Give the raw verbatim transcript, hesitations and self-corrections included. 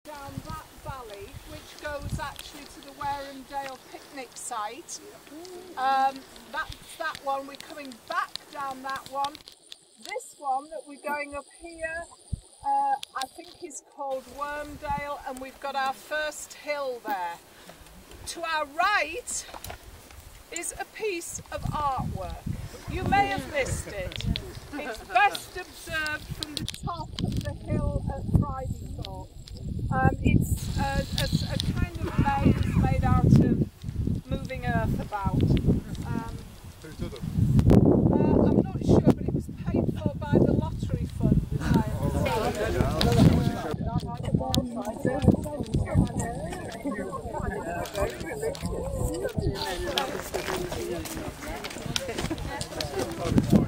down that valley, which goes actually to the Wareham-Dale picnic site. Um, that's that one. We're coming back down that one. This one that we're going up here, uh, I think is called Wormdale, and we've got our first hill there. To our right is a piece of artwork. You may have missed it. It's best observed from the top of the hill at Fridaythorpe. Um, it's a, a, a kind of maze made out of moving earth about. Um, Who did it? uh, I'm not sure, but it was paid for by the lottery fund, as I understand.